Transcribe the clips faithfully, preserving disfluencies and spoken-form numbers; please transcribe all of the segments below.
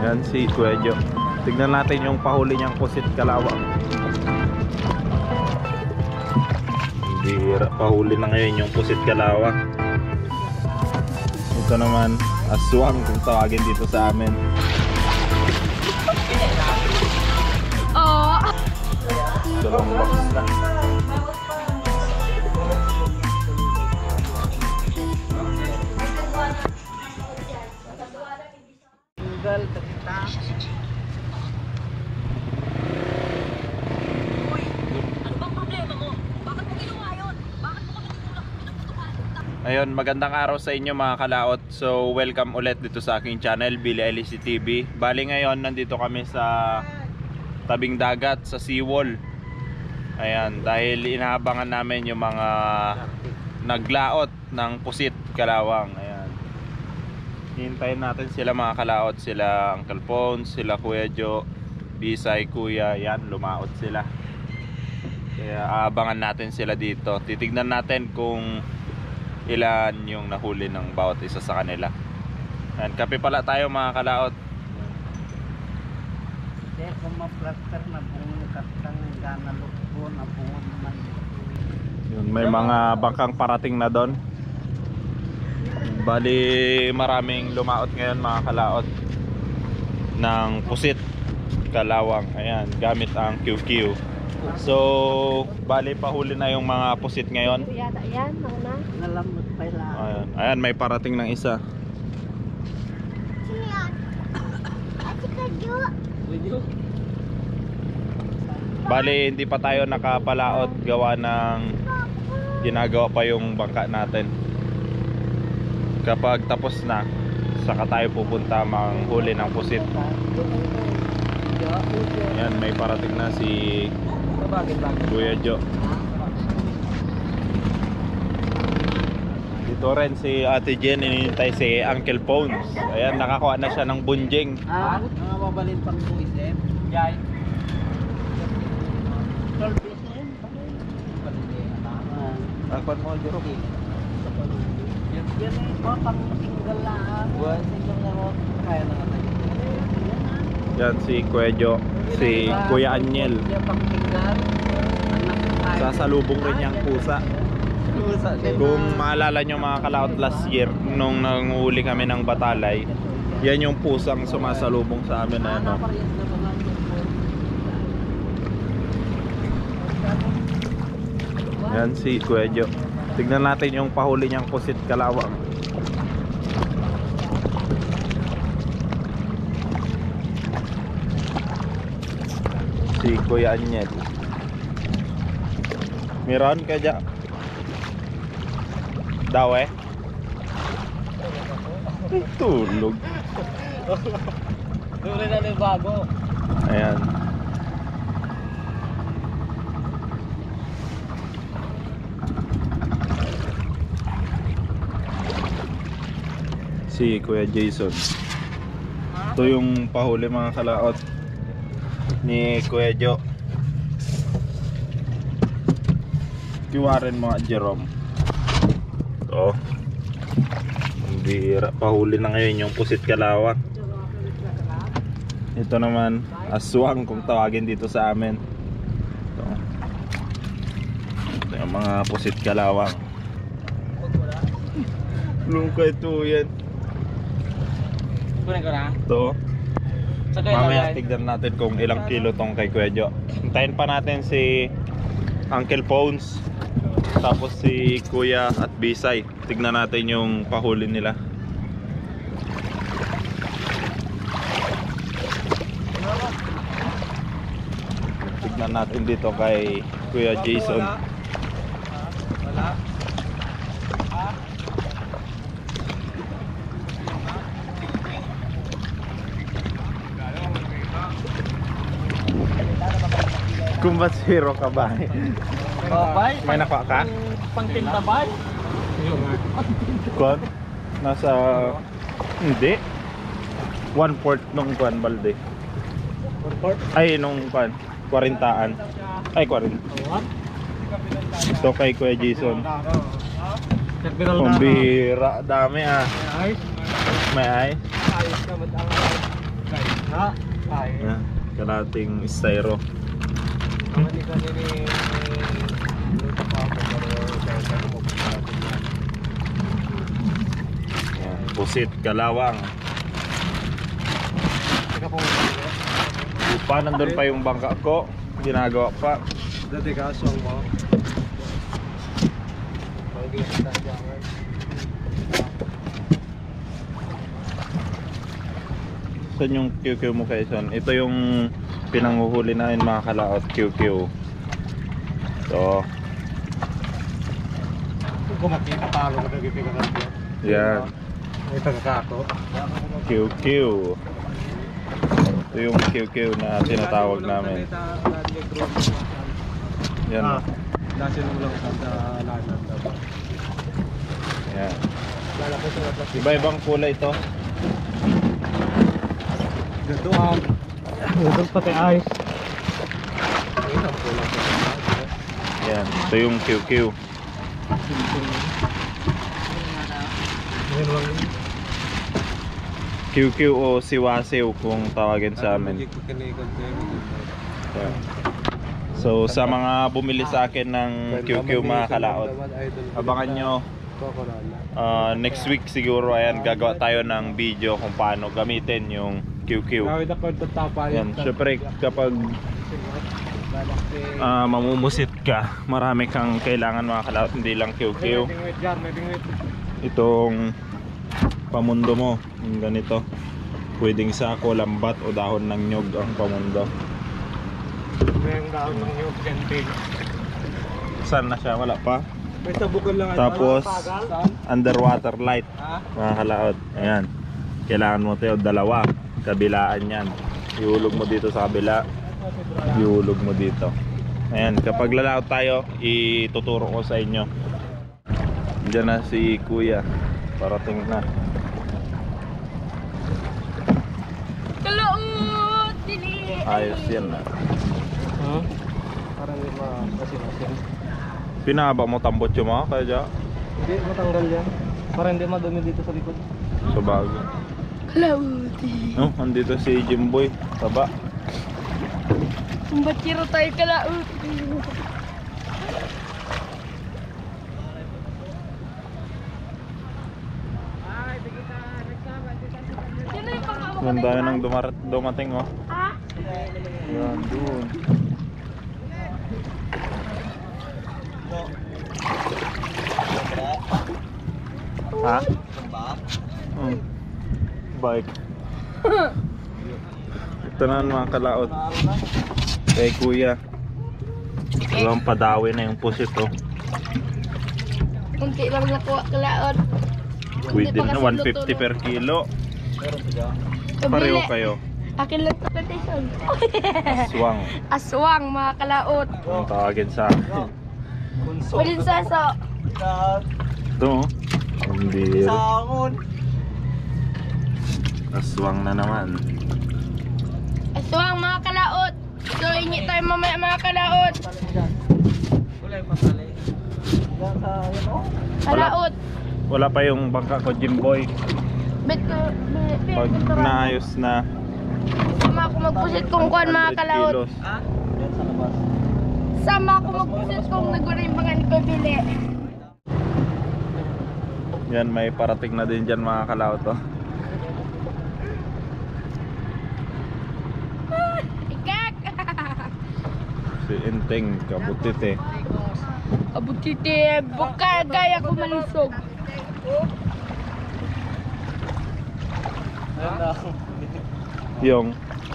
Yan si Kuya. Tignan natin yung pahuli niyang pusit kalawang. Bihira, pahuli na ngayon yung pusit kalawang. Ito naman aswang kung tawagin dito sa amin. Oh. Dalawang box na. Ayun, magandang araw sa inyo mga kalaot. So welcome ulit dito sa aking channel, Billy Alice T V. Bali ngayon nandito kami sa tabing dagat sa seawall. Ayan, dahil inaabangan namin yung mga naglaot ng pusit kalawang. Ayan, hintayin natin sila mga kalaot. Sila Uncle Pons, sila Kuya Jo, Bisay, Kuya. Yan, lumaot sila. Kaya aabangan natin sila dito. Titignan natin kung ilan yung nahuli ng bawat isa sa kanila. Ayan, kape pala tayo mga kalaot. Yun, may mga bangkang parating na doon. Bali maraming lumaot ngayon mga kalaot ng pusit kalawang. Ayan, gamit ang Q Q. So bali pahuli na yung mga pusit ngayon. Ayan, mauna. Ayan, ayan, may parating ng isa. Bali hindi pa tayo nakapalaot, gawa ng ginagawa pa yung bangka natin. Kapag tapos na, saka tayo pupunta manghuli ng pusit. Ayan, may parating na si Kuya Jo. Dito rin si Ate Jen, inintay si Uncle Pons. Ayan, nakakuha na siya ng bunjing. Ah, mga babalin pang buisip. Yay. Akon mo, Jo. Yan eh, mga pang single lang. Buwan, single na mo. Kaya na nga tayo. Yan si Kuya Jo, si Kuya Anyel. Yan pang single. Sasalubong rin niyang pusa. Kung maalala nyo mga kalaot, last year nung nanguhuli kami ng batalay, yan yung pusang sumasalubong sa amin na ano. Yan si Kuya Jo. Tignan natin yung pahuli niyang pusit kalawang. Si Kuya Anyel. Meron ka dyan? Daw eh. Tulog. Tuloy na ng bago. Ayan. Si Kuya Jason. Ito yung pahuli mga kalaot ni Kuya Jo. Kiwarin mga Jerome. Ito. Hindi pahuli na ngayon yung pusit kalawang. Ito naman aswang kung tawagin dito sa amin. Ito. Ito yung mga pusit kalawang. Lungkay ito yan. Kunin ko na. Ito. Sa kayo Mamaya lagay. tignan natin kung ilang kilo tong kay Kuya Jo. Hintayin pa natin si Uncle Pons, tapos si Kuya at Bisay. Tignan natin yung pahuli nila. Tignan natin dito kay Kuya Jason. Wala. Kung ba zero ka ba? Babay. May nakuha ka? Pangtintabay. Kwan? Nasa... Hindi. One fourth nung kwan balde. Ay nung kwan. Kwarintaan. Ay kwarin. Ito kay Kuya Jason. Pambira. Dami ah. May ay. Ah, ay. Yan, kalating styro. Hindi ka nini luto pa ako pero dahil sa mo Yan, pusit, kalawang. Teka po. Upa, nandun pa yung bangka ko. Ginagawa pa. Dati ka song mo. Pagi kita jangan. Saan yung Q Q mo kay Son? Ito yung pinanguhuli namin mga kalaot, Q Q. So, Kung makita talo ka dagiti ka kanto. yan, May tagakato. Q Q. Ito yung Q Q na tinatawag namin. Yan. Ah, lasin mo lang sa lanan daw. Yan. Lalaki sa plastic. Iba-ibang kulay ito. Ganto ang ganto pati ice. Ayun ang kulang sa. Yan. Ito yung Q Q. Ayun lang. Q Q o siwasiw kung tawagin sa amin. Yan. So sa mga bumili sa akin ng Q Q mga kalaot, abangan nyo. Uh, next week siguro ayan gagawa tayo ng video kung paano gamitin yung Q Q. Yan, syempre kapag uh, mamumusit ka, marami kang kailangan mga kalaot, hindi lang Q Q. Itong pamundo mo, yung ganito. Pwedeng sako, lambat o dahon ng nyog ang pamundo. Mayroong dahon ng nyog dyan, big. Saan na siya? Wala pa. May tabukan lang. Tapos underwater light mga kalaot. Ayan. Kailangan mo tayo dalawa. Kabilaan yan. Ihulog mo dito sa kabila. Ihulog mo dito. Ayan. Kapag lalaot tayo, ituturo ko sa inyo. Diyan na si Kuya. Parating na. Kalaot! Dili! Ayos yan na. Huh? Parang hindi ma-asin-asin. Pinahaba mo tambot yung mga kaya dyan? Hindi, matanggal yan. Para hindi madumi dito sa likod. Sa bago. Kalaot! No, andito si Jimboy. Taba. Kumbachiro tayo kalaot! Sino yung panghawa Yan tayo nang dumar- dumating oh. Ha? Yan, doon. Ha? Hmm. Bike. Ito na mga kalaot. Kay Kuya. Walang padawi na yung pusit oh. Kunti lang nakuha kalaot. Pwede na one fifty per kilo. Pareho kayo. Akin lang ito petition. Aswang. Aswang mga kalaot. Ang tawagin sa akin. Walin saso. Ito oh. Hindi. Sangon! Aswang na naman. Aswang mga kalaot. So ingi tayo mamaya mga kalaot. Kulay patali. Yan sa yan o? Kalaot. Wala pa yung bangka ko, Jimboy. Bet ko, bet Pag ko. naayos na Sama ako magpusit kung kuhan mga one hundred kalaot. kilos. Ah? Yan sa labas. Sama ako magpusit kung nagwarimbangan pabili. Yan, may parating na din dyan mga kalaot oh. Ikak! Si Inteng, kabutit eh. Abutite, buka gaya ko malisog. Ayan na. Yung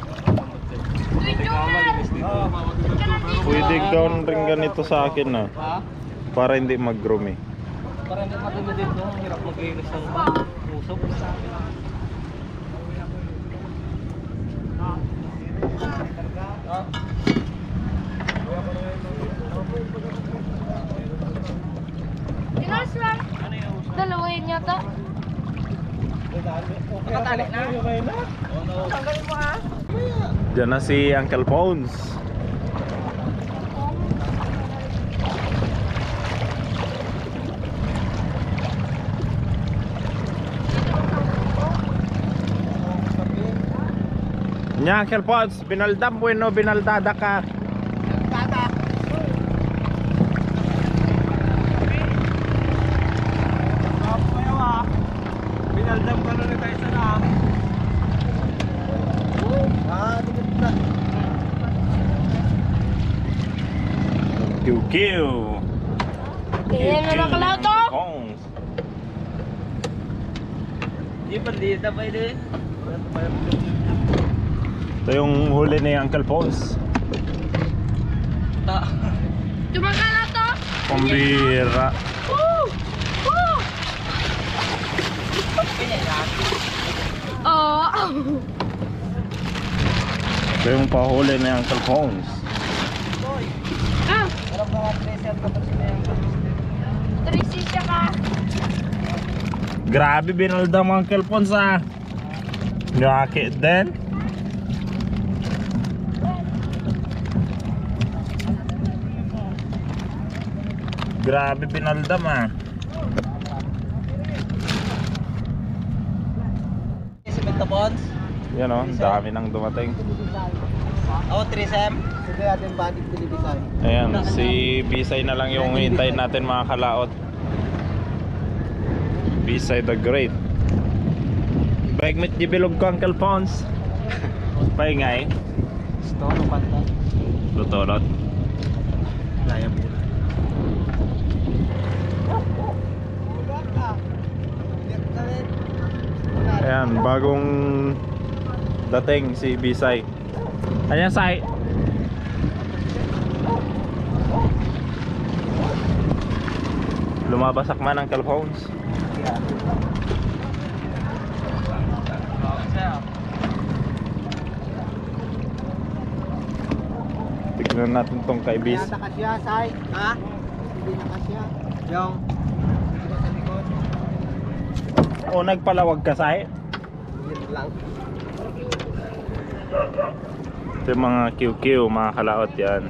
pwede gawin rin ganito sa akin na Ha? para hindi mag-groom eh. Para hindi madumi dito. Hirap mag-iinis ng usok. Ah. Sinaswang. Dalawa yun yata. Nakatali na? Tanggalin mo ah. Diyan na si Uncle Phones. Nya Uncle Pods, binaldam bueno, binaldada ka. Tata. Binaldam ka na tayo sa na. Ah, dito na. Q Q. Kaya na mga kalaot to. Kong. Di pandita pa din. Ito yung huli ni Uncle Pods. Ta. Tumangkala to. Pambira. Woo! Woo! Oh. Ito yung pahuli ni Uncle Pods. Ah, Alam mo mga treasure ko kasi na yung three sixty ka. Grabe binaldam Uncle Pods ah. Nyakit din. Grabe binaldam ah. Cemento bonds. Yan o, dami nang dumating. Oh, three sem. Sige natin batik television. Ayan, si Bisay na lang yung hintayin natin mga kalaot. Bisay the Great. Bagmit di bilog ko Uncle Pons. Paingay. Gusto ko pantay. Lutolot. Laya po. Ayan, bagong dating si Bisay. Ayan, Sai. Lumabasak man ang Calphones. Tignan natin tong kay Bis. Hindi na kasya, Sai. Ha? Hindi na kasya. Yung. Dito sa likod. O nagpalawag ka, Sai? Yan lang. Ito yung mga Q Q, mga kalaot yan.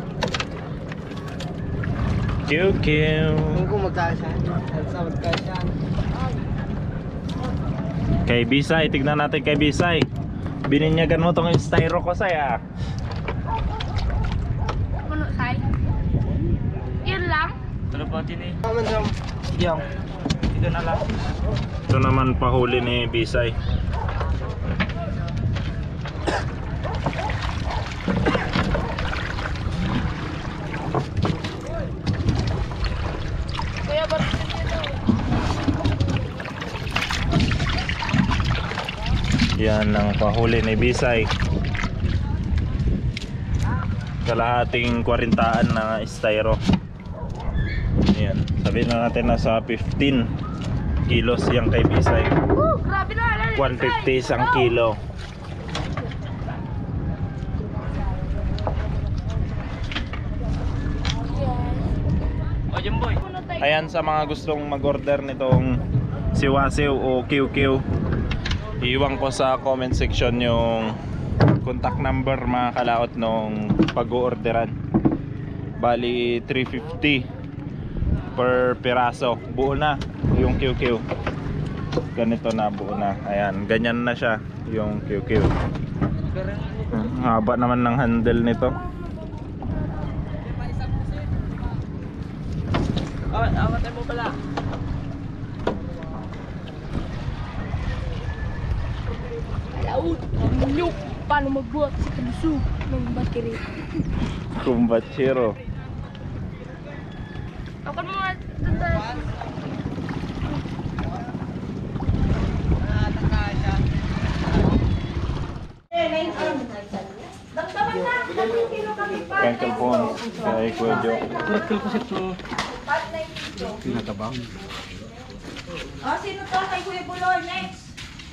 Q Q. Kung kung magkasya. Sa magkasya. Kay Bisay, tignan natin kay Bisay. Bininyagan mo tong styro ko, Sai ah. Puno say. Yan lang. Ano pa tini? Aman sa yung. Ito na lang. Ito naman pahuli ni Bisay. Kuya, ba't dito? Yan ang pahuli ni Bisay. Kalahating kwarintaan na styro. Ayan, sabihin na natin nasa fifteen kilos yung kay Bisay. Woo, grabe na. Alala, one fifty isang Oh. kilo. O, Jumboy. Puno tayo. Ayan, sa mga gustong mag-order nitong siwasiw o Q Q, iwan ko sa comment section yung contact number mga kalaot nung pag-orderan. Bali three fifty per piraso. Buo na yung Q Q. Ganito na, buo na. Ayan, ganyan na siya yung Q Q. Ang haba naman ng handle nito. Awat, awat mo pala. Alaut. Look. Paano magbuhat sa kalusog ng battery? Kumbachiro. Ako mga tanda. Uncle Pons kay Kuya Jo. Kurakil ko siya to. Pinakabang. Oh, sino to? Kay Kuya Buloy, next.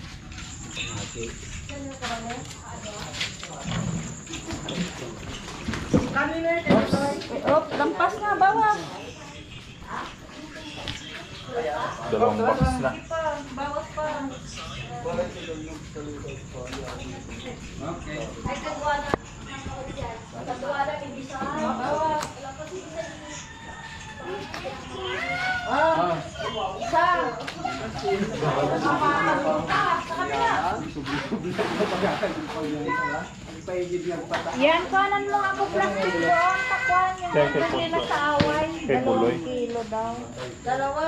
Kami na rin. Oh, lampas na, bawa. Dalawang box na. Pa, bawas pa. Ay, kagawa na. Kagawa na, ibisa. Bawas. Ah, isa. Sa kabila. Yan, kanan mo ako plastic doon. Takwan yung Kaya kay hindi na Punso. sa away. Kay Buloy. Dalawang kilo daw. Dalawa.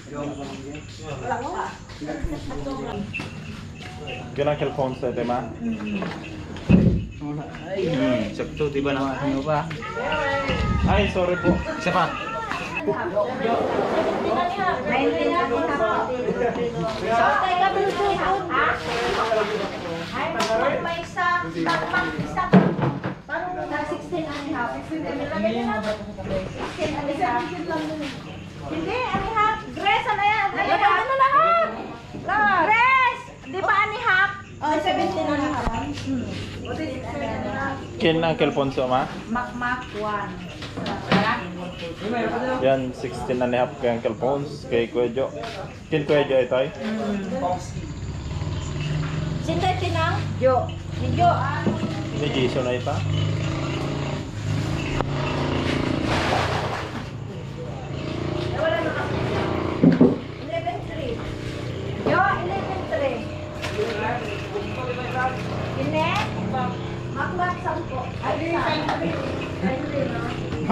Ganang cellphone sa ito, ma? Ay, sakto, di ba na ano pa? Ay, sorry po. Isa pa. nineteen ako na po. Okay ka bilhin doon. Ay, may isa. Takpan isa. Parang na sixteen and a half. sixteen and a half. Hindi, ano half? Grace, ano yan? Ano yan? Ano lahat? Grace! Di ba ani half? Oh, seventeen and a half. Kin Uncle Ponso, ma? Makmak one. Yan, sixteen and a half kay Uncle Pons, kay Kuya Jo. Kin Kuya Jo ito ay? Sinday tinang? Jo. Ni Jo. Ni Jason na ito? eleven three. Jo, eleven three. Ine? Makmak sampo. Ay, sampo. Ay, no?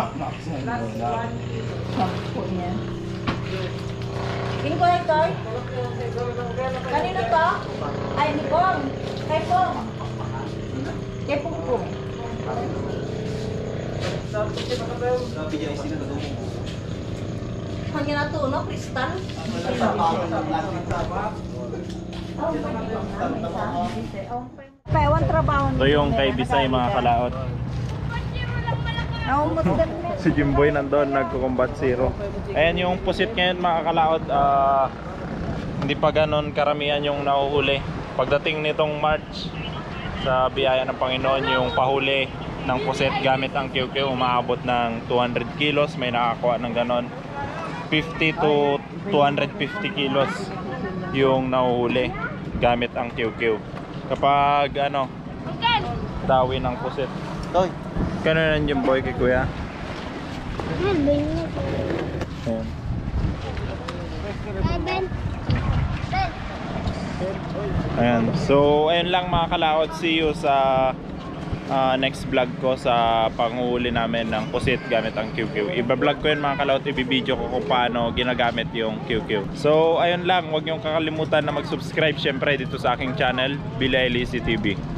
Sampo niya. King ko ito? Kanino to? Ay, ni Pong. Kay Pong. Kay Pong Pong. Pag ginatuno, kristal. Pewan trabaho Ito yung kay Bisay, mga kalaot. Si Jimboy nandun, nagko-combat zero. Ayan yung pusit ngayon, mga kalaot. ah, hindi pa ganon karamihan yung nauhuli. Pagdating nitong March, sa biyaya ng Panginoon, yung pahuli ng pusit gamit ang Q Q umaabot ng two hundred kilos. May nakakuha ng ganon. fifty to two hundred fifty kilos yung nauhuli gamit ang Q Q. Kapag ano, dawi ng pusit. Toy. Kano na yung boy kay kuya? Ayan. Ayan. So, ayun lang mga kalaot. See you sa uh, next vlog ko sa panghuli namin ng pusit gamit ang Q Q. Iba-vlog ko yun mga kalaot. Ibibideo ko kung paano ginagamit yung Q Q. So, ayun lang. Huwag niyong kakalimutan na mag-subscribe syempre dito sa aking channel, Billy L C T V.